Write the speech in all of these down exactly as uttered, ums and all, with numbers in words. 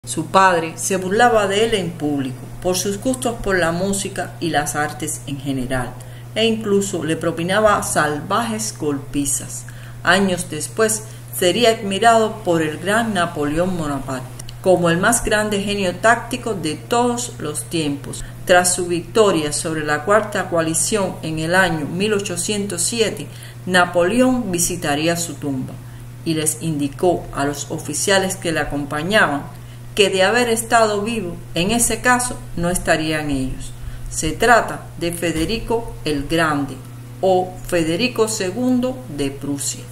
Su padre se burlaba de él en público por sus gustos por la música y las artes en general, e incluso le propinaba salvajes golpizas. Años después sería admirado por el gran Napoleón Bonaparte como el más grande genio táctico de todos los tiempos. Tras su victoria sobre la Cuarta Coalición en el año mil ochocientos siete, Napoleón visitaría su tumba y les indicó a los oficiales que le acompañaban que de haber estado vivo, en ese caso no estarían ellos. Se trata de Federico el Grande o Federico segundo de Prusia.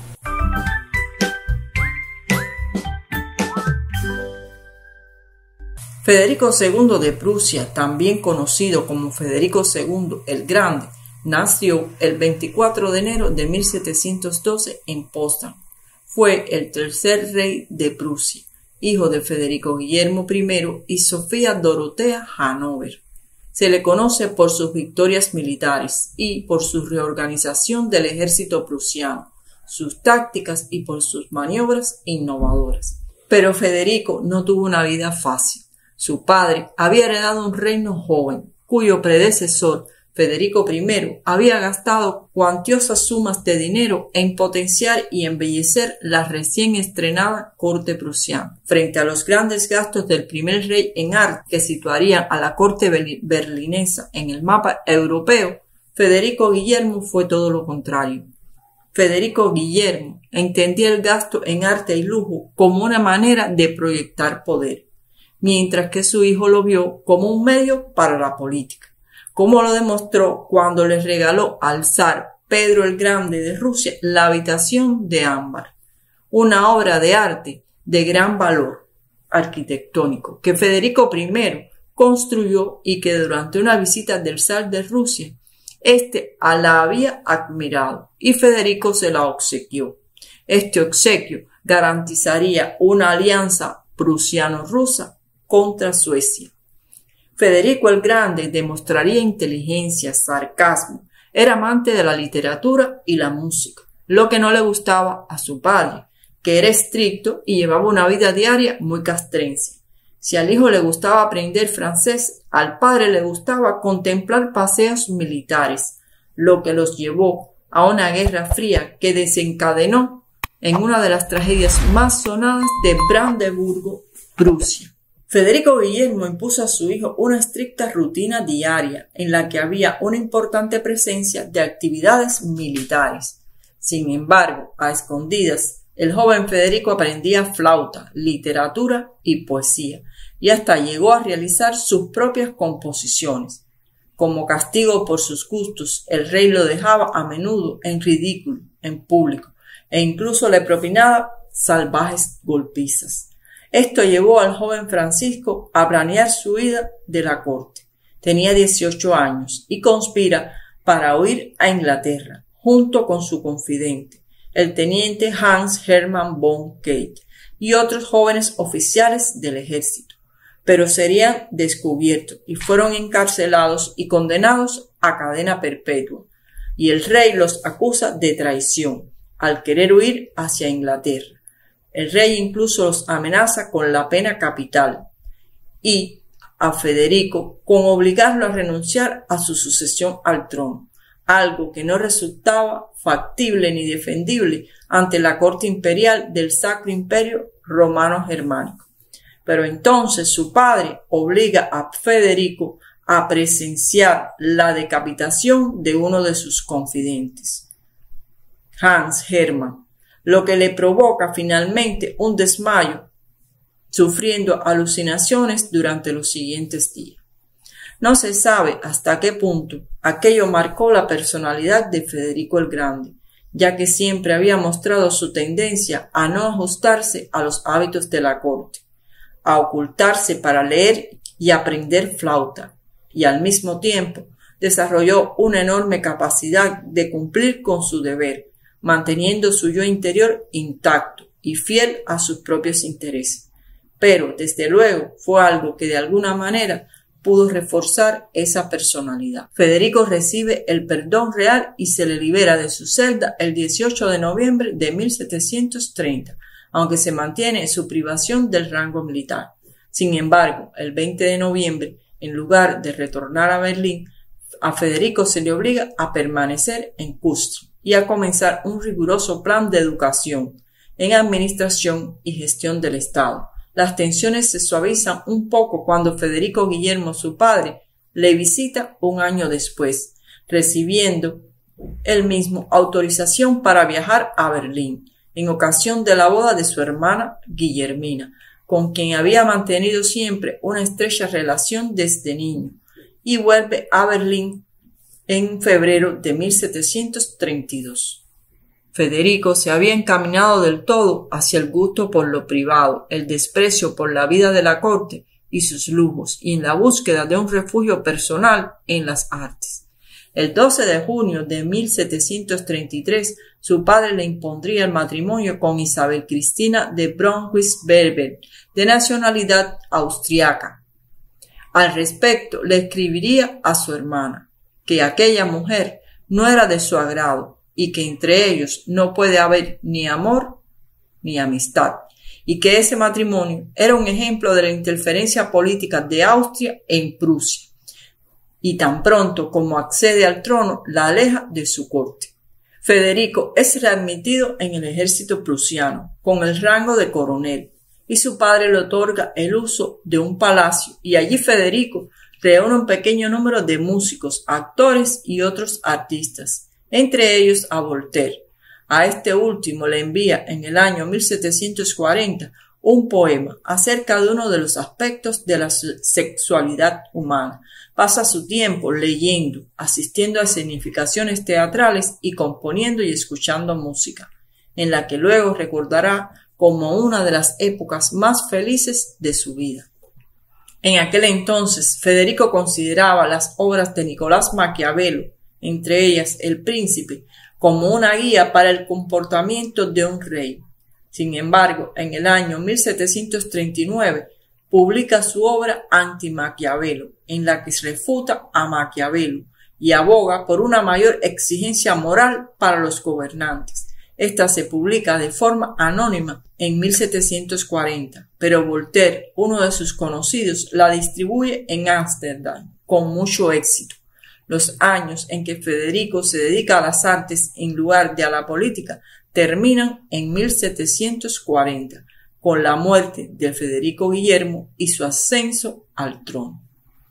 Federico segundo de Prusia, también conocido como Federico segundo el Grande, nació el veinticuatro de enero de mil setecientos doce en Potsdam. Fue el tercer rey de Prusia, hijo de Federico Guillermo primero y Sofía Dorotea Hannover. Se le conoce por sus victorias militares y por su reorganización del ejército prusiano, sus tácticas y por sus maniobras innovadoras. Pero Federico no tuvo una vida fácil. Su padre había heredado un reino joven, cuyo predecesor, Federico primero, había gastado cuantiosas sumas de dinero en potenciar y embellecer la recién estrenada corte prusiana. Frente a los grandes gastos del primer rey en arte que situarían a la corte berlinesa en el mapa europeo, Federico Guillermo fue todo lo contrario. Federico Guillermo entendía el gasto en arte y lujo como una manera de proyectar poder, mientras que su hijo lo vio como un medio para la política, como lo demostró cuando le regaló al zar Pedro el Grande de Rusia la habitación de ámbar, una obra de arte de gran valor arquitectónico que Federico primero construyó y que durante una visita del zar de Rusia, éste la había admirado y Federico se la obsequió. Este obsequio garantizaría una alianza prusiano-rusa contra Suecia. Federico el Grande demostraría inteligencia, sarcasmo, era amante de la literatura y la música, lo que no le gustaba a su padre, que era estricto y llevaba una vida diaria muy castrense. Si al hijo le gustaba aprender francés, al padre le gustaba contemplar paseos militares, lo que los llevó a una guerra fría que desencadenó en una de las tragedias más sonadas de Brandeburgo, Prusia. Federico Guillermo impuso a su hijo una estricta rutina diaria en la que había una importante presencia de actividades militares. Sin embargo, a escondidas, el joven Federico aprendía flauta, literatura y poesía, y hasta llegó a realizar sus propias composiciones. Como castigo por sus gustos, el rey lo dejaba a menudo en ridículo en público e incluso le propinaba salvajes golpizas. Esto llevó al joven Francisco a planear su huida de la corte. Tenía dieciocho años y conspira para huir a Inglaterra, junto con su confidente, el teniente Hans Hermann von Katte, y otros jóvenes oficiales del ejército. Pero serían descubiertos y fueron encarcelados y condenados a cadena perpetua, y el rey los acusa de traición al querer huir hacia Inglaterra. El rey incluso los amenaza con la pena capital y a Federico con obligarlo a renunciar a su sucesión al trono, algo que no resultaba factible ni defendible ante la corte imperial del Sacro Imperio Romano Germánico. Pero entonces su padre obliga a Federico a presenciar la decapitación de uno de sus confidentes, Hans Hermann, lo que le provoca finalmente un desmayo, sufriendo alucinaciones durante los siguientes días. No se sabe hasta qué punto aquello marcó la personalidad de Federico el Grande, ya que siempre había mostrado su tendencia a no ajustarse a los hábitos de la corte, a ocultarse para leer y aprender flauta, y al mismo tiempo desarrolló una enorme capacidad de cumplir con su deber, manteniendo su yo interior intacto y fiel a sus propios intereses. Pero, desde luego, fue algo que de alguna manera pudo reforzar esa personalidad. Federico recibe el perdón real y se le libera de su celda el dieciocho de noviembre de mil setecientos treinta, aunque se mantiene su privación del rango militar. Sin embargo, el veinte de noviembre, en lugar de retornar a Berlín, a Federico se le obliga a permanecer en Kustrin y a comenzar un riguroso plan de educación en administración y gestión del Estado. Las tensiones se suavizan un poco cuando Federico Guillermo, su padre, le visita un año después, recibiendo él mismo autorización para viajar a Berlín, en ocasión de la boda de su hermana Guillermina, con quien había mantenido siempre una estrecha relación desde niño, y vuelve a Berlín en febrero de mil setecientos treinta y dos. Federico se había encaminado del todo hacia el gusto por lo privado, el desprecio por la vida de la corte y sus lujos, y en la búsqueda de un refugio personal en las artes. El doce de junio de mil setecientos treinta y tres, su padre le impondría el matrimonio con Isabel Cristina de Braunschweig-Wolfenbüttel, de nacionalidad austriaca. Al respecto, le escribiría a su hermana que aquella mujer no era de su agrado y que entre ellos no puede haber ni amor ni amistad, y que ese matrimonio era un ejemplo de la interferencia política de Austria en Prusia, y tan pronto como accede al trono la aleja de su corte. Federico es readmitido en el ejército prusiano con el rango de coronel, y su padre le otorga el uso de un palacio, y allí Federico reúne un pequeño número de músicos, actores y otros artistas, entre ellos a Voltaire. A este último le envía en el año mil setecientos cuarenta un poema acerca de uno de los aspectos de la sexualidad humana. Pasa su tiempo leyendo, asistiendo a escenificaciones teatrales y componiendo y escuchando música, en la que luego recordará como una de las épocas más felices de su vida. En aquel entonces, Federico consideraba las obras de Nicolás Maquiavelo, entre ellas El Príncipe, como una guía para el comportamiento de un rey. Sin embargo, en el año mil setecientos treinta y nueve publica su obra Anti-Maquiavelo, en la que se refuta a Maquiavelo y aboga por una mayor exigencia moral para los gobernantes. Esta se publica de forma anónima en mil setecientos cuarenta, pero Voltaire, uno de sus conocidos, la distribuye en Ámsterdam con mucho éxito. Los años en que Federico se dedica a las artes en lugar de a la política terminan en mil setecientos cuarenta, con la muerte de Federico Guillermo y su ascenso al trono.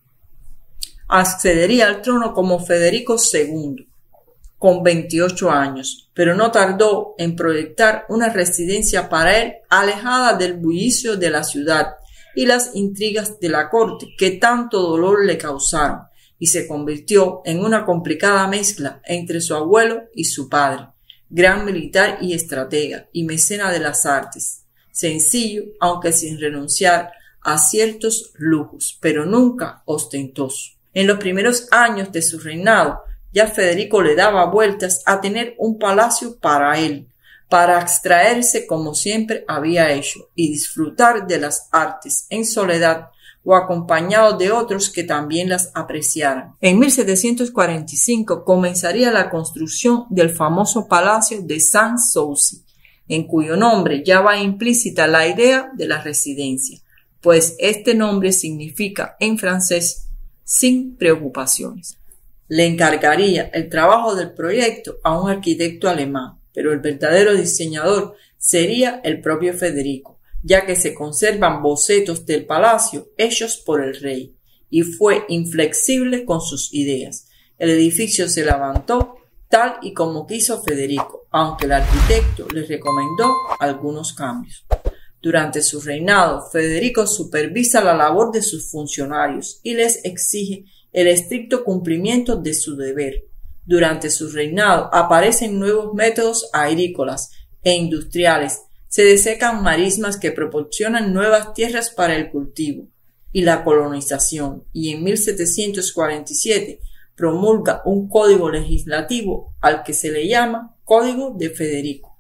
Accedería al trono como Federico segundo, con veintiocho años, pero no tardó en proyectar una residencia para él alejada del bullicio de la ciudad y las intrigas de la corte que tanto dolor le causaron, y se convirtió en una complicada mezcla entre su abuelo y su padre, gran militar y estratega y mecena de las artes, sencillo aunque sin renunciar a ciertos lujos, pero nunca ostentoso. En los primeros años de su reinado, ya Federico le daba vueltas a tener un palacio para él, para abstraerse como siempre había hecho y disfrutar de las artes en soledad o acompañado de otros que también las apreciaran. En mil setecientos cuarenta y cinco comenzaría la construcción del famoso Palacio de Sanssouci, en cuyo nombre ya va implícita la idea de la residencia, pues este nombre significa en francés sin preocupaciones. Le encargaría el trabajo del proyecto a un arquitecto alemán, pero el verdadero diseñador sería el propio Federico, ya que se conservan bocetos del palacio hechos por el rey, y fue inflexible con sus ideas. El edificio se levantó tal y como quiso Federico, aunque el arquitecto le recomendó algunos cambios. Durante su reinado, Federico supervisa la labor de sus funcionarios y les exige el estricto cumplimiento de su deber. Durante su reinado aparecen nuevos métodos agrícolas e industriales, se desecan marismas que proporcionan nuevas tierras para el cultivo y la colonización, y en mil setecientos cuarenta y siete promulga un código legislativo al que se le llama Código de Federico.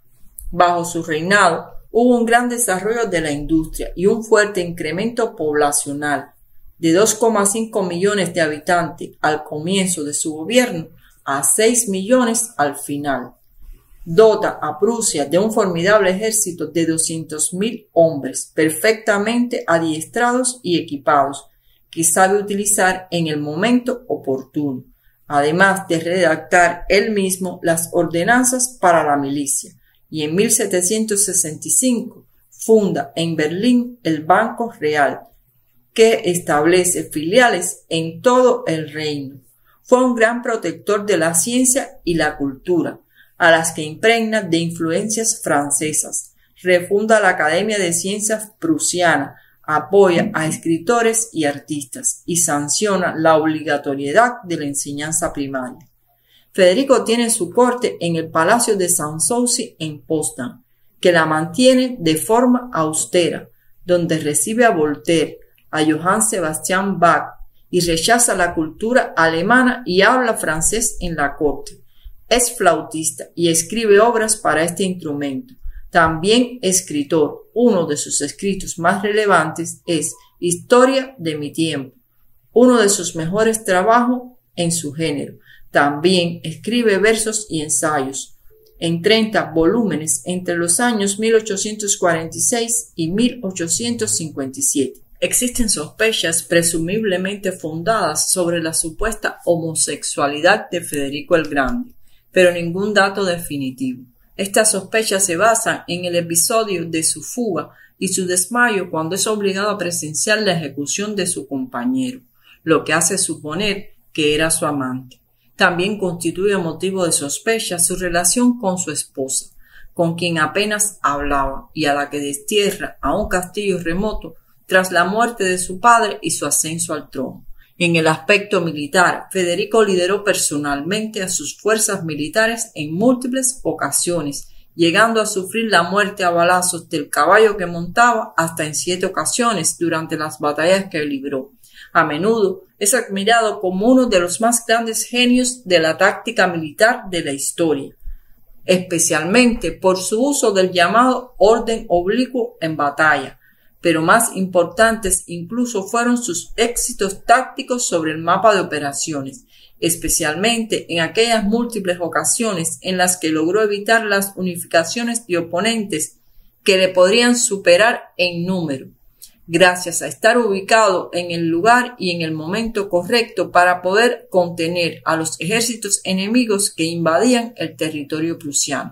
Bajo su reinado hubo un gran desarrollo de la industria y un fuerte incremento poblacional, de dos coma cinco millones de habitantes al comienzo de su gobierno a seis millones al final. Dota a Prusia de un formidable ejército de doscientos mil hombres perfectamente adiestrados y equipados, que sabe utilizar en el momento oportuno, además de redactar él mismo las ordenanzas para la milicia, y en mil setecientos sesenta y cinco funda en Berlín el Banco Real, que establece filiales en todo el reino. Fue un gran protector de la ciencia y la cultura, a las que impregna de influencias francesas. Refunda la Academia de Ciencias prusiana, apoya a escritores y artistas y sanciona la obligatoriedad de la enseñanza primaria. Federico tiene su corte en el Palacio de Sanssouci en Potsdam, que la mantiene de forma austera, donde recibe a Voltaire, a Johann Sebastian Bach, y rechaza la cultura alemana y habla francés en la corte. Es flautista y escribe obras para este instrumento. También escritor. Uno de sus escritos más relevantes es Historia de mi tiempo, uno de sus mejores trabajos en su género. También escribe versos y ensayos en treinta volúmenes entre los años mil ochocientos cuarenta y seis y mil ochocientos cincuenta y siete. Existen sospechas presumiblemente fundadas sobre la supuesta homosexualidad de Federico el Grande, pero ningún dato definitivo. Estas sospechas se basan en el episodio de su fuga y su desmayo cuando es obligado a presenciar la ejecución de su compañero, lo que hace suponer que era su amante. También constituye motivo de sospecha su relación con su esposa, con quien apenas hablaba y a la que destierra a un castillo remoto tras la muerte de su padre y su ascenso al trono. En el aspecto militar, Federico lideró personalmente a sus fuerzas militares en múltiples ocasiones, llegando a sufrir la muerte a balazos del caballo que montaba hasta en siete ocasiones durante las batallas que libró. A menudo es admirado como uno de los más grandes genios de la táctica militar de la historia, especialmente por su uso del llamado orden oblicuo en batalla. Pero más importantes incluso fueron sus éxitos tácticos sobre el mapa de operaciones, especialmente en aquellas múltiples ocasiones en las que logró evitar las unificaciones de oponentes que le podrían superar en número, gracias a estar ubicado en el lugar y en el momento correcto para poder contener a los ejércitos enemigos que invadían el territorio prusiano.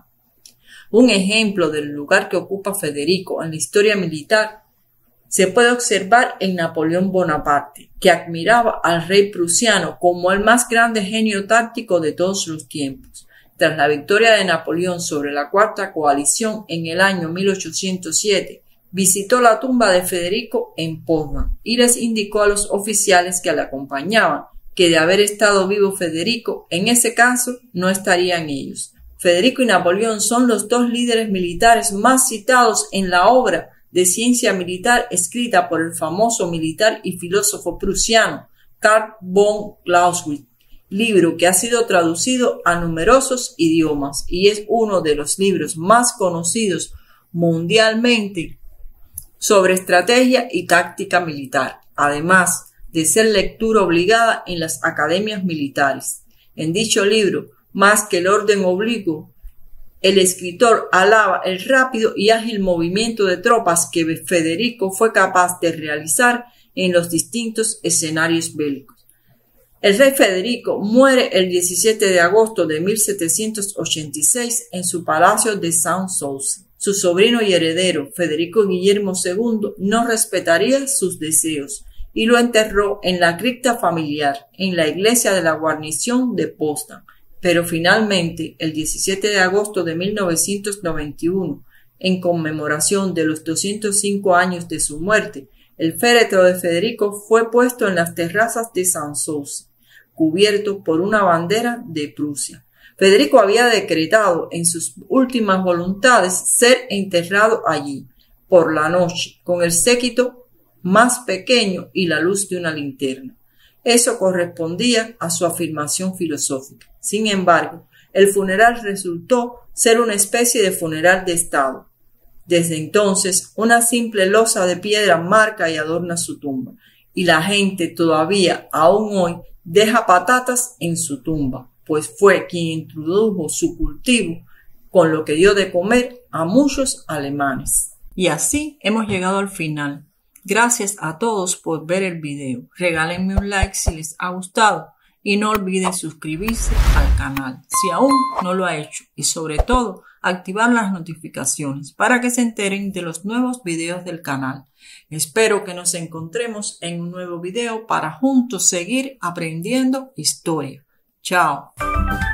Un ejemplo del lugar que ocupa Federico en la historia militar se puede observar en Napoleón Bonaparte, que admiraba al rey prusiano como el más grande genio táctico de todos los tiempos. Tras la victoria de Napoleón sobre la Cuarta Coalición en el año mil ochocientos siete, visitó la tumba de Federico en Potsdam y les indicó a los oficiales que le acompañaban que de haber estado vivo Federico, en ese caso no estarían ellos. Federico y Napoleón son los dos líderes militares más citados en la obra de ciencia militar escrita por el famoso militar y filósofo prusiano Karl von Clausewitz, libro que ha sido traducido a numerosos idiomas y es uno de los libros más conocidos mundialmente sobre estrategia y táctica militar, además de ser lectura obligada en las academias militares. En dicho libro, más que el orden oblicuo, el escritor alaba el rápido y ágil movimiento de tropas que Federico fue capaz de realizar en los distintos escenarios bélicos. El rey Federico muere el diecisiete de agosto de mil setecientos ochenta y seis en su palacio de Sanssouci. Su sobrino y heredero, Federico Guillermo segundo, no respetaría sus deseos y lo enterró en la cripta familiar, en la iglesia de la guarnición de Potsdam. Pero finalmente, el diecisiete de agosto de mil novecientos noventa y uno, en conmemoración de los doscientos cinco años de su muerte, el féretro de Federico fue puesto en las terrazas de Sanssouci, cubierto por una bandera de Prusia. Federico había decretado en sus últimas voluntades ser enterrado allí, por la noche, con el séquito más pequeño y la luz de una linterna. Eso correspondía a su afirmación filosófica. Sin embargo, el funeral resultó ser una especie de funeral de Estado. Desde entonces, una simple losa de piedra marca y adorna su tumba, y la gente todavía, aún hoy, deja patatas en su tumba, pues fue quien introdujo su cultivo con lo que dio de comer a muchos alemanes. Y así hemos llegado al final. Gracias a todos por ver el video. Regálenme un like si les ha gustado y no olviden suscribirse al canal si aún no lo ha hecho y sobre todo activar las notificaciones para que se enteren de los nuevos videos del canal. Espero que nos encontremos en un nuevo video para juntos seguir aprendiendo historia. Chao.